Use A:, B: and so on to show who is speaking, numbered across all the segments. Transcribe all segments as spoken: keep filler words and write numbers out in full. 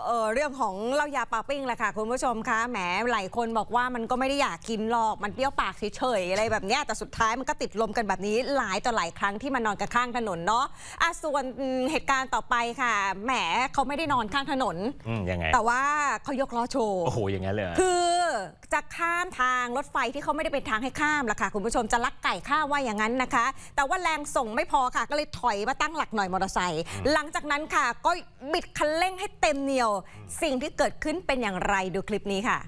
A: เออเรื่องของเหล้ายาปลาปิ้งแหละค่ะคุณผู้ชมคะแหมหลายคนบอกว่ามันก็ไม่ได้อยากกินหรอกมันเปรี้ยวปากเฉยๆอะไรแบบนี้แต่สุดท้ายมันก็ติดลมกันแบบนี้หลายต่อหลายครั้งที่มานอนกันข้างถนนเนาะอ่ะส่วนเหตุการณ์ต่อไปค่ะแหมเขาไม่ได้นอนข้างถนน
B: ยังไง
A: แต่ว่าเขายกล้อโชว์
B: โอ้โหอย่างงั้นเลย
A: คือจะข้ามทางรถไฟที่เขาไม่ได้เป็นทางให้ข้ามล่ะค่ะคุณผู้ชมจะลักไก่ข้ามว่าอย่างนั้นนะคะแต่ว่าแรงส่งไม่พอค่ะก็เลยถอยมาตั้งหลักหน่อยมอเตอร์ไซค์หลังจากนั้นค่ะก็บิดคันเร่งให้เต็มเหนี่ยวสิ่งที่เกิดขึ้นเป็นอย่างไรดูคลิปนี้ค่ะ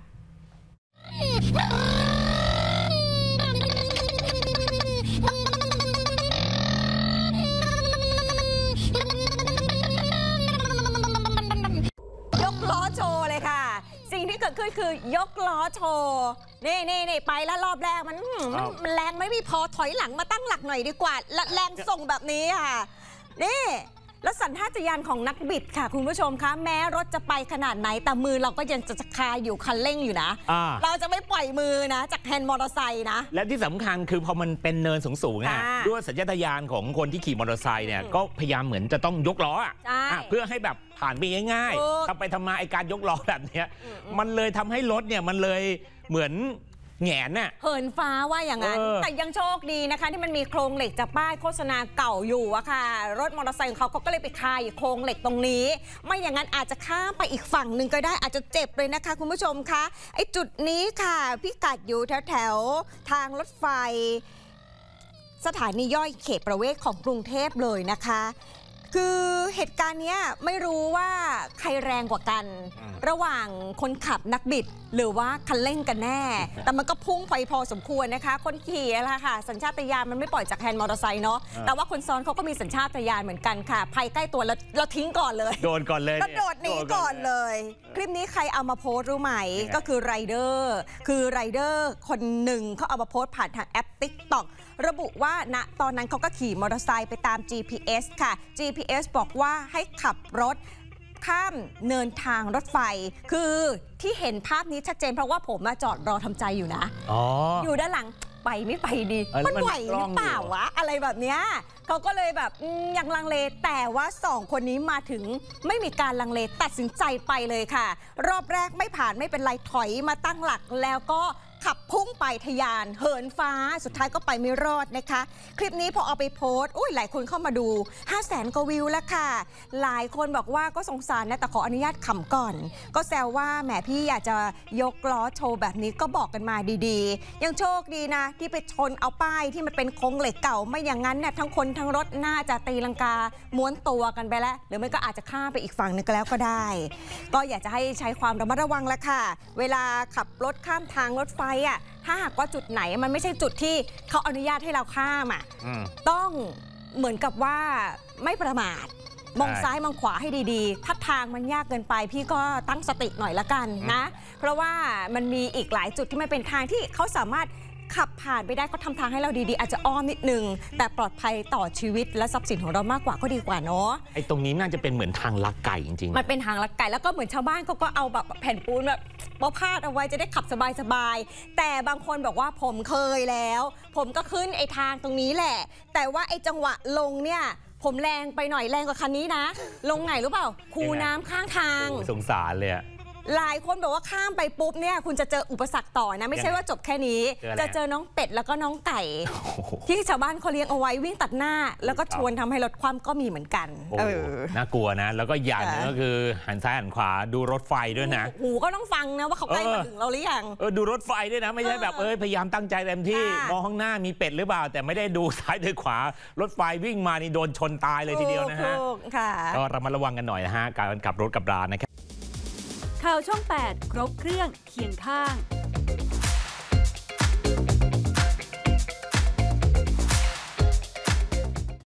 A: ยกล้อโชว์เลยค่ะสิ่งที่เกิดขึ้นคือยกล้อโชว์นี่นี่นี่ไปแล้วรอบแรกมันมันแรงไม่มีพอถอยหลังมาตั้งหลักหน่อยดีกว่าแรงส่งแบบนี้ค่ะนี่แล้วสัญชาตญาณของนักบิดค่ะคุณผู้ชมคะแม้รถจะไปขนาดไหนแต่มือเราก็ยังจะคาอยู่คันเร่งอยู่นะเราจะไม่ปล่อยมือนะจากแฮนด์มอเตอร์ไซค์นะ
B: และที่สำคัญคือพอมันเป็นเนินสูงๆอ่ะด้วยสัญชาตญาณของคนที่ขี่มอเตอร์ไซค์เนี่ยก็พยายามเหมือนจะต้องยกล้ออ่ะเพื่อให้แบบผ่านไปง่ายๆทำไปทำมาไอการยกล้อแบบนี้มันเลยทำให้รถเนี่ยมันเลยเหมือนแหงนน่ะ
A: เหินฟ้าว่าอย่างนั้นแต่ยังโชคดีนะคะที่มันมีโครงเหล็กจากป้ายโฆษณาเก่าอยู่อะค่ะรถมอเตอร์ไซค์ของเขาเขาก็เลยไปคาอยู่โครงเหล็กตรงนี้ไม่อย่างนั้นอาจจะข้ามไปอีกฝั่งหนึ่งก็ได้อาจจะเจ็บเลยนะคะคุณผู้ชมคะไอ้จุดนี้ค่ะพิกัดอยู่แถวแถวทางรถไฟสถานีย่อยเขตประเวศของกรุงเทพเลยนะคะคือเหตุการณ์นี้ไม่รู้ว่าใครแรงกว่ากันระหว่างคนขับนักบิดหรือว่าคันเร่งกันแน่แต่มันก็พุ่งไปพอสมควรนะคะคนขี่อะไรค่ะสัญชาตญาณมันไม่ปล่อยจากแฮนด์มอเตอร์ไซค์เนาะแต่ว่าคนซ้อนเขาก็มีสัญชาตญาณเหมือนกันค่ะภัยใกล้ตัวแล้วเราทิ้งก่อนเลย
B: โดนก่อนเลย
A: กระโดดหนีก่อนเลยคลิปนี้ใครเอามาโพสต์รู้ไหมก็คือไรเดอร์คือไรเดอร์คนหนึ่งเขาเอามาโพสต์ผ่านทางแอป ติ๊กต็อก ระบุว่าณตอนนั้นเขาก็ขี่มอเตอร์ไซค์ไปตาม จี พี เอส ค่ะ จี พี เอส บอกว่าให้ขับรถข้ามเนินทางรถไฟคือที่เห็นภาพนี้ชัดเจนเพราะว่าผมมาจอดรอทำใจอยู่นะ อ, อยู่ด้านหลังไปไม่ไปดีมันไหวหรือเปล่าวะอะไรแบบเนี้ยเขาก็เลยแบบยังลังเลแต่ว่าสองคนนี้มาถึงไม่มีการลังเลตัดสินใจไปเลยค่ะรอบแรกไม่ผ่านไม่เป็นไรถอยมาตั้งหลักแล้วก็ขับพุ่งไปทะยานเหินฟ้าสุดท้ายก็ไปไม่รอดนะคะคลิปนี้พอเอาไปโพสต์อุ้ยหลายคนเข้ามาดู ห้าแสน กว่าวิวแล้วค่ะหลายคนบอกว่าก็สงสารนะแต่ขออนุญาตขำก่อนก็แซวว่าแหมพี่อยากจะยกล้อโชว์แบบนี้ก็บอกกันมาดีๆยังโชคดีนะที่ไปชนเอาป้ายที่มันเป็นโครงเหล็กเก่าไม่อย่างนั้นเนี่ยทั้งคนทั้งรถน่าจะตีลังกาม้วนตัวกันไปแล้วหรือไม่ก็อาจจะข้ามไปอีกฝั่งนึงก็แล้วก็ได้ก็อยากจะให้ใช้ความระมัดระวังละค่ะเวลาขับรถข้ามทางรถไฟอ่ะถ้าหากว่าจุดไหนมันไม่ใช่จุดที่เขาอนุญาตให้เราข้ามอ่ะต้องเหมือนกับว่าไม่ประมาทมองซ้ายมองขวาให้ดีๆถ้าทางมันยากเกินไปพี่ก็ตั้งสติหน่อยละกันนะเพราะว่ามันมีอีกหลายจุดที่ไม่เป็นทางที่เขาสามารถขับผ่านไปได้ก็ทำทางให้เราดีๆอาจจะอ้อมนิดนึงแต่ปลอดภัยต่อชีวิตและทรัพย์สินของเรามากกว่าก็ดีกว่าเนาะ
B: ไอ้ตรงนี้น่าจะเป็นเหมือนทางลักไก่จริงๆ
A: มันเป็นทางลักไก่แล้วก็เหมือนชาวบ้านเขาก็เอาแบบแผ่นปูนแบบมาพาดเอาไว้จะได้ขับสบายๆแต่บางคนบอกว่าผมเคยแล้วผมก็ขึ้นไอ้ทางตรงนี้แหละแต่ว่าไอ้จังหวะลงเนี่ยผมแรงไปหน่อยแรงกว่าคันนี้นะลงไหนรู้เปล่าคูน้ำข้างทาง
B: สงสารเลย
A: หลายคนบอกว่าข้ามไปปุ๊บเนี่ยคุณจะเจออุปสรรคต่อนะไม่ใช่ว่าจบแค่นี้จะเจอน้องเป็ดแล้วก็น้องไก่ที่ชาวบ้านเขาเลี้ยงเอาไว้วิ่งตัดหน้าแล้วก็ชวนทำให้รถคว่ำก็มีเหมือนกัน
B: เออน่ากลัวนะแล้วก็อย่างนึงก็คือหันซ้ายหันขวาดูรถไฟด้วยนะ
A: หูก็ต้องฟังนะว่าเขาใกล้มาถึงเราหรือยัง
B: เออดูรถไฟด้วยนะไม่ใช่แบบเออพยายามตั้งใจเต็มที่มองข้างหน้ามีเป็ดหรือเปล่าแต่ไม่ได้ดูซ้ายหรือขวารถไฟวิ่งมานี่โดนชนตายเลยทีเดียวนะฮะก็ระมัดระวังกันหน่อยนะฮะการขับรถกับรานะครับ
C: ข่าวช่องแปดครบเครื่องเคียงข้าง